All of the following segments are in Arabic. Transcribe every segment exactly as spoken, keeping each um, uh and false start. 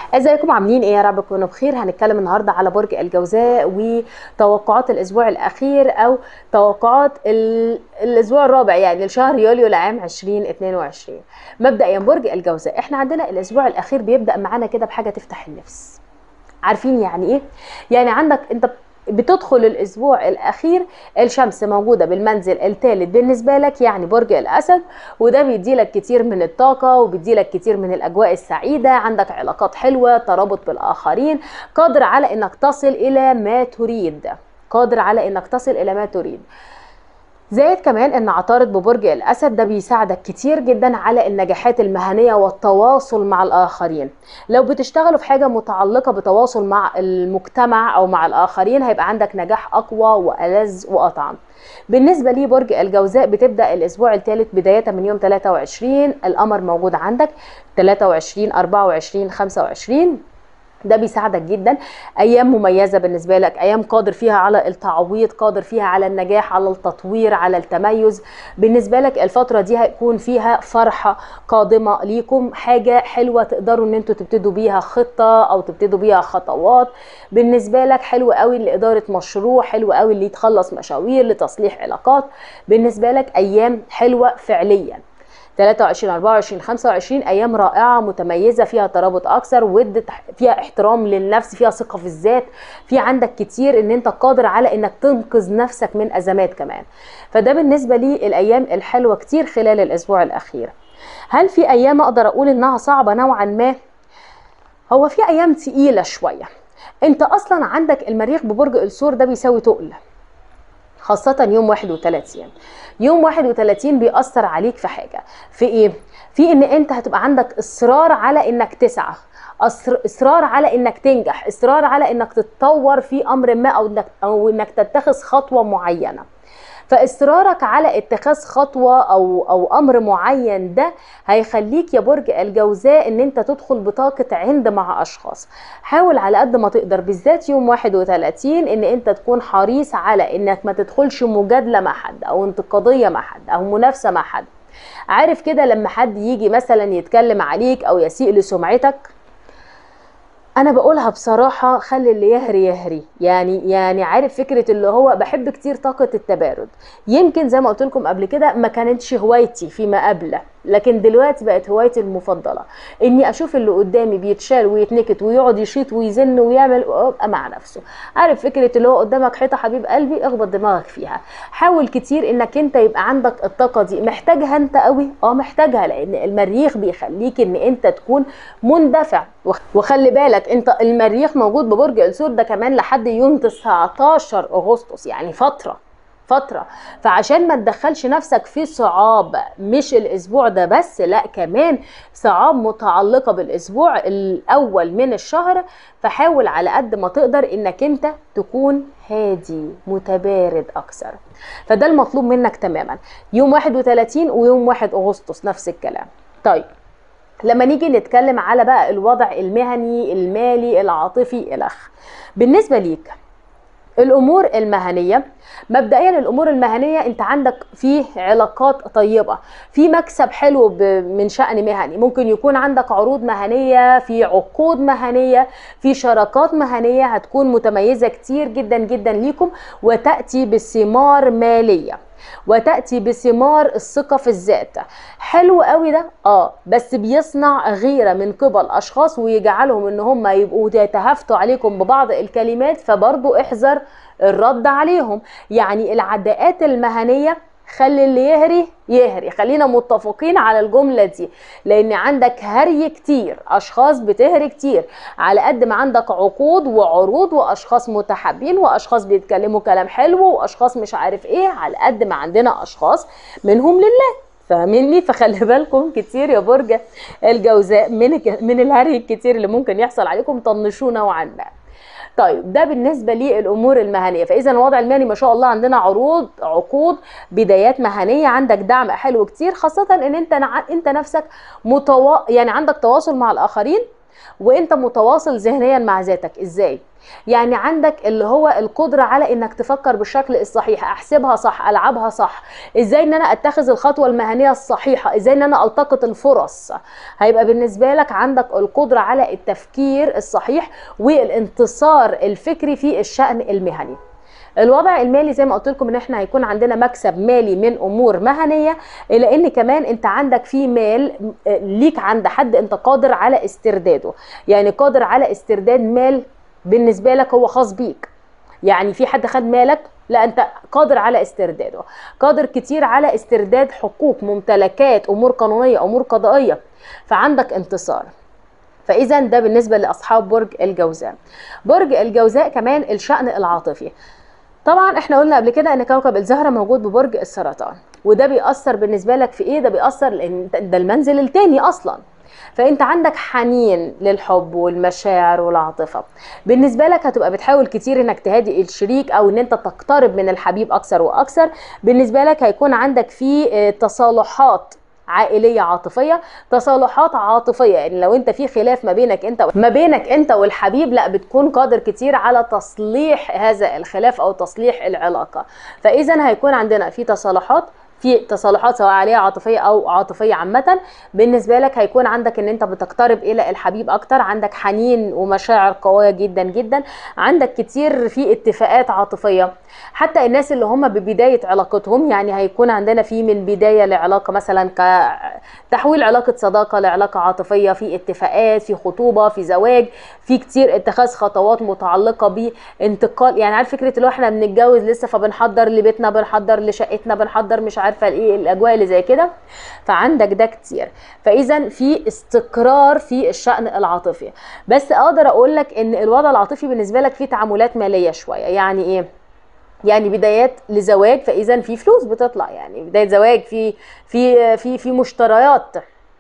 ازيكم عاملين ايه؟ يا رب تكونوا بخير. هنتكلم النهارده على برج الجوزاء وتوقعات الاسبوع الاخير او توقعات ال... الاسبوع الرابع يعني لشهر يوليو لعام ألفين واثنين وعشرين. مبدئيا برج الجوزاء احنا عندنا الاسبوع الاخير بيبدا معانا كده بحاجه تفتح النفس. عارفين يعني ايه؟ يعني عندك انت بتدخل الاسبوع الاخير الشمس موجوده بالمنزل الثالث بالنسبه لك، يعني برج الاسد، وده بيدي لك كتير من الطاقه وبيدي لك كتير من الاجواء السعيده. عندك علاقات حلوه، ترابط بالاخرين، قادر على انك تصل الى ما تريد قادر على انك تصل الى ما تريد زائد كمان ان عطارد ببرج الاسد ده بيساعدك كتير جدا على النجاحات المهنيه والتواصل مع الاخرين. لو بتشتغلوا في حاجه متعلقه بتواصل مع المجتمع او مع الاخرين هيبقى عندك نجاح اقوى والذ واطعم. بالنسبه لي برج الجوزاء بتبدا الاسبوع الثالث بدايه من يوم ثلاثة وعشرين، القمر موجود عندك ثلاثة وعشرين أربعة وعشرين خمسة وعشرين. ده بيساعدك جدا، ايام مميزه بالنسبه لك، ايام قادر فيها على التعويض، قادر فيها على النجاح، على التطوير، على التميز. بالنسبه لك الفتره دي هيكون فيها فرحه قادمه ليكم، حاجه حلوه تقدروا ان انتوا تبتدوا بيها خطه او تبتدوا بيها خطوات. بالنسبه لك حلو قوي لاداره مشروع، حلو قوي اللي يتخلص مشاوير، لتصليح علاقات. بالنسبه لك ايام حلوه فعليا. ثلاثة وعشرين أربعة وعشرين خمسة وعشرين ايام رائعه متميزه، فيها ترابط اكثر، ود، فيها احترام للنفس، فيها ثقه في الذات، في عندك كتير ان انت قادر على انك تنقذ نفسك من ازمات كمان. فده بالنسبه لي الايام الحلوه كتير خلال الاسبوع الاخير. هل في ايام اقدر اقول انها صعبه نوعا ما؟ هو في ايام تقيله شويه. انت اصلا عندك المريخ ببرج الثور ده بيساوي تقل، خاصة يوم واحد وثلاثين. يوم واحد وثلاثين بيأثر عليك في حاجة، في ايه؟ في ان انت هتبقى عندك اصرار على انك تسعى، اصرار على انك تنجح، اصرار على انك تتطور في امر ما، او انك او انك تتخذ خطوة معينة. فاصرارك على اتخاذ خطوه او او امر معين ده هيخليك يا برج الجوزاء ان انت تدخل بطاقه عند مع اشخاص. حاول على قد ما تقدر بالذات يوم واحد وثلاثين ان انت تكون حريص على انك ما تدخلش مجادله مع حد او انتقاديه مع حد او منافسه مع حد. عارف كده لما حد يجي مثلا يتكلم عليك او يسيء لسمعتك، انا بقولها بصراحه خلي اللي يهري يهري. يعني يعني عارف فكره اللي هو بحب كتير طاقه التبارد. يمكن زي ما قلت لكم قبل كده ما كانتش هوايتي فيما قبل، لكن دلوقتي بقت هوايتي المفضله، اني اشوف اللي قدامي بيتشال ويتنكت ويقعد يشيط ويزن ويعمل ويبقى مع نفسه. عارف فكره اللي هو قدامك حيطه حبيب قلبي اخبط دماغك فيها. حاول كتير انك انت يبقى عندك الطاقه دي. محتاجها انت قوي؟ اه محتاجها، لان المريخ بيخليك ان انت تكون مندفع. وخلي بالك انت المريخ موجود ببرج الثور ده كمان لحد يوم تسعتاشر اغسطس، يعني فتره فترة. فعشان ما تدخلش نفسك في صعاب، مش الاسبوع ده بس، لا كمان صعاب متعلقة بالاسبوع الاول من الشهر. فحاول على قد ما تقدر انك انت تكون هادي متبارد اكثر. فده المطلوب منك تماما يوم واحد وثلاثين ويوم واحد اغسطس نفس الكلام. طيب لما نيجي نتكلم على بقى الوضع المهني المالي العاطفي الأخ، بالنسبة ليك الامور المهنيه، مبدئيا الامور المهنيه انت عندك فيه علاقات طيبه، في مكسب حلو من شأن مهني. ممكن يكون عندك عروض مهنيه، في عقود مهنيه، في شراكات مهنيه هتكون متميزه كتير جدا جدا ليكم، وتأتي بثمار ماليه، وتأتي بثمار الثقة في الذات. حلو قوي ده، اه بس بيصنع غيرة من قبل اشخاص ويجعلهم ان هم يبقوا يتهافتوا عليكم ببعض الكلمات، فبرضو احذر الرد عليهم. يعني العداءات المهنية خلي اللي يهري يهري، خلينا متفقين على الجملة دي، لان عندك هري كتير، اشخاص بتهري كتير، على قد ما عندك عقود وعروض واشخاص متحابين واشخاص بيتكلموا كلام حلو واشخاص مش عارف ايه، على قد ما عندنا اشخاص منهم لله، فاهميني؟ فخلي بالكم كتير يا برج الجوزاء من من الهري الكتير اللي ممكن يحصل عليكم، طنشوه نوعا ما. طيب ده بالنسبه للامور المهنيه. فاذا الوضع المهني ما شاء الله عندنا عروض، عقود، بدايات مهنيه، عندك دعم حلو كتير، خاصه ان انت انت نفسك متوا... يعني عندك تواصل مع الاخرين، وانت متواصل ذهنيا مع ذاتك. ازاي؟ يعني عندك اللي هو القدرة على انك تفكر بالشكل الصحيح، احسبها صح، العبها صح، ازاي ان انا اتخذ الخطوة المهنية الصحيحة، ازاي ان انا التقط الفرص. هيبقى بالنسبة لك عندك القدرة على التفكير الصحيح والانتصار الفكري في الشأن المهني. الوضع المالي زي ما قلت لكم ان احنا هيكون عندنا مكسب مالي من امور مهنيه، الا ان كمان انت عندك في مال ليك عند حد انت قادر على استرداده، يعني قادر على استرداد مال بالنسبه لك هو خاص بيك. يعني في حد خد مالك، لا انت قادر على استرداده، قادر كتير على استرداد حقوق، ممتلكات، امور قانونيه، امور قضائيه، فعندك انتصار. فاذا ده بالنسبه لاصحاب برج الجوزاء. برج الجوزاء كمان الشأن العاطفي. طبعا احنا قلنا قبل كده ان كوكب الزهرة موجود ببرج السرطان، وده بيأثر بالنسبة لك في ايه؟ ده بيأثر لان ده المنزل التاني اصلا، فانت عندك حنين للحب والمشاعر والعاطفة. بالنسبة لك هتبقى بتحاول كتير انك تهادي الشريك او ان انت تقترب من الحبيب اكثر واكثر. بالنسبة لك هيكون عندك في تصالحات عائليه عاطفيه، تصالحات عاطفيه، يعني لو انت في خلاف ما بينك انت ما بينك انت والحبيب، لا بتكون قادر كتير على تصليح هذا الخلاف او تصليح العلاقه. فاذا هيكون عندنا في تصالحات، في تصالحات سواء عائليه عاطفيه او عاطفيه عامه. بالنسبه لك هيكون عندك ان انت بتقترب الى الحبيب اكتر، عندك حنين ومشاعر قويه جدا جدا، عندك كتير في اتفاقات عاطفيه. حتى الناس اللي هم ببدايه علاقتهم، يعني هيكون عندنا في من بدايه لعلاقه مثلا كتحويل علاقه صداقه لعلاقه عاطفيه، في اتفاقات، في خطوبه، في زواج، في كتير اتخاذ خطوات متعلقه بانتقال. يعني عارف فكره اللي هو احنا بنتجوز لسه فبنحضر لبيتنا، بنحضر لشقتنا، بنحضر مش عارفه الايه الاجواء اللي زي كده، فعندك ده كتير. فاذا في استقرار في الشأن العاطفي. بس اقدر اقول لك ان الوضع العاطفي بالنسبه لك فيه تعاملات ماليه شويه. يعني ايه؟ يعني بدايات لزواج، فاذا في فلوس بتطلع، يعني بدايه زواج، في في في في مشتريات،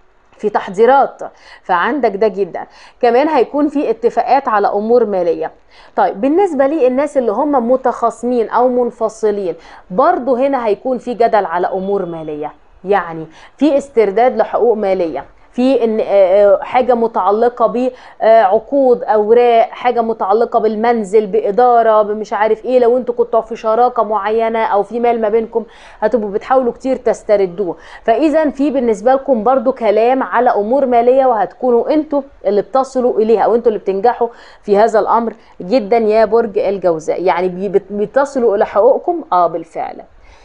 في تحضيرات، فعندك ده جدا. كمان هيكون في اتفاقات على امور ماليه. طيب بالنسبه لي الناس اللي هم متخاصمين او منفصلين، برضو هنا هيكون في جدل على امور ماليه، يعني في استرداد لحقوق ماليه، في ان حاجه متعلقه بعقود، اوراق، حاجه متعلقه بالمنزل، باداره، بمش عارف ايه. لو انتوا كنتوا في شراكه معينه او في مال ما بينكم هتبقوا بتحاولوا كتير تستردوه. فاذا في بالنسبه لكم برضو كلام على امور ماليه، وهتكونوا انتوا اللي بتصلوا اليها او انتوا اللي بتنجحوا في هذا الامر جدا يا برج الجوزاء. يعني بتصلوا الى حقوقكم اه بالفعل.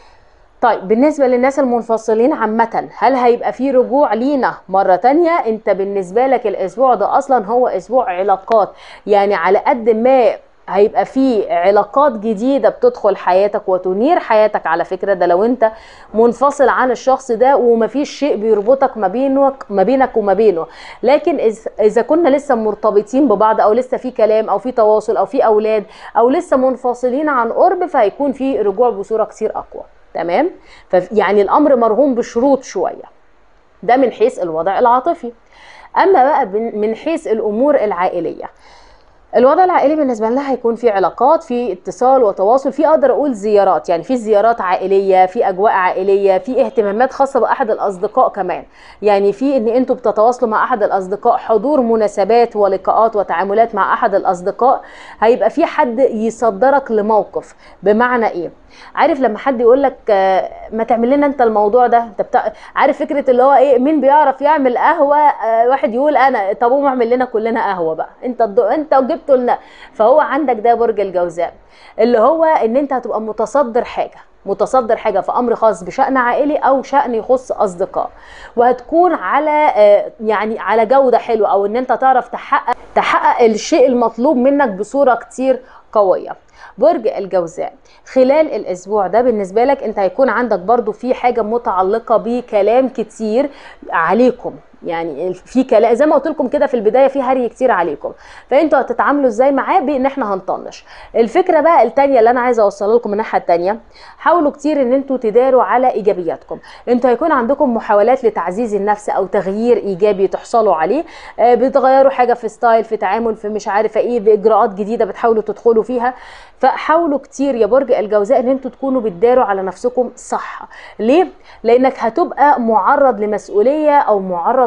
طيب بالنسبة للناس المنفصلين عامة، هل هيبقى في رجوع لينا مرة تانية؟ انت بالنسبة لك الاسبوع ده اصلا هو اسبوع علاقات، يعني على قد ما هيبقى في علاقات جديدة بتدخل حياتك وتنير حياتك. على فكرة ده لو انت منفصل عن الشخص ده ومفيش شيء بيربطك ما بينك ما بينك وما بينه، لكن اذا كنا لسه مرتبطين ببعض او لسه في كلام او في تواصل او في اولاد او لسه منفصلين عن قرب، فهيكون في رجوع بصورة كتير اقوى. تمام؟ يعني الامر مرهون بشروط شويه. ده من حيث الوضع العاطفي. اما بقى من حيث الامور العائليه، الوضع العائلي بالنسبه لنا هيكون في علاقات، في اتصال وتواصل، في اقدر اقول زيارات، يعني في زيارات عائليه، في اجواء عائليه، في اهتمامات خاصه باحد الاصدقاء كمان. يعني في ان انتوا بتتواصلوا مع احد الاصدقاء، حضور مناسبات ولقاءات وتعاملات مع احد الاصدقاء. هيبقى في حد يصدرك لموقف. بمعنى ايه؟ عارف لما حد يقول لك ما تعمل لنا انت الموضوع ده، انت بتاع... عارف فكره اللي هو ايه، مين بيعرف يعمل قهوه؟ آه واحد يقول انا، طب قوم اعمل لنا كلنا قهوه بقى، انت الضو... انت وجبت لنا. فهو عندك ده برج الجوزاء، اللي هو ان انت هتبقى متصدر حاجه، متصدر حاجه في امر خاص بشأن عائلي او شأن يخص اصدقاء، وهتكون على آه يعني على جوده حلوه، او ان انت تعرف تحقق تحقق الشيء المطلوب منك بصوره كتير قويه. برج الجوزاء خلال الاسبوع ده بالنسبه لك انت هيكون عندك برضو في حاجه متعلقه بكلام كتير عليكم، يعني في كلام زي ما قلت لكم كده في البدايه، في هري كتير عليكم، فانتوا هتتعاملوا ازاي معاه؟ بان احنا هنطنش. الفكره بقى الثانيه اللي انا عايزه اوصلها لكم من الناحيه الثانيه، حاولوا كتير ان انتوا تداروا على ايجابياتكم. انتوا هيكون عندكم محاولات لتعزيز النفس او تغيير ايجابي تحصلوا عليه، آه بتغيروا حاجه في ستايل، في تعامل، في مش عارفه ايه، باجراءات جديده بتحاولوا تدخلوا فيها. فحاولوا كتير يا برج الجوزاء ان انتوا تكونوا بتداروا على نفسكم صح. ليه؟ لانك هتبقى معرض لمسؤوليه او معرض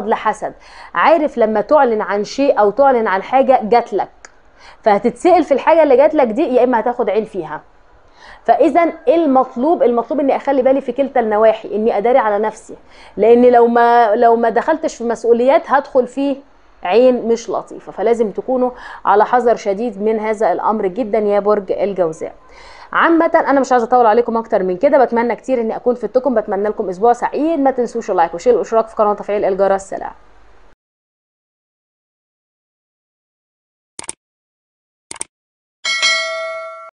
تعرض لحسد. عارف لما تعلن عن شيء او تعلن عن حاجه جات لك، فهتتسأل في الحاجه اللي جات لك دي، يا اما هتاخد عين فيها. فاذا المطلوب المطلوب اني اخلي بالي في كلتا النواحي، اني اداري على نفسي، لان لو ما لو ما دخلتش في مسؤوليات هدخل فيه عين مش لطيفه. فلازم تكونوا على حذر شديد من هذا الامر جدا يا برج الجوزاء. عامة انا مش عايزه اطول عليكم اكتر من كده، بتمنى كتير اني اكون فدتكم، بتمنى لكم اسبوع سعيد، ما تنسوش اللايك وشير والاشتراك في قناه وتفعيل الجرس. سلام.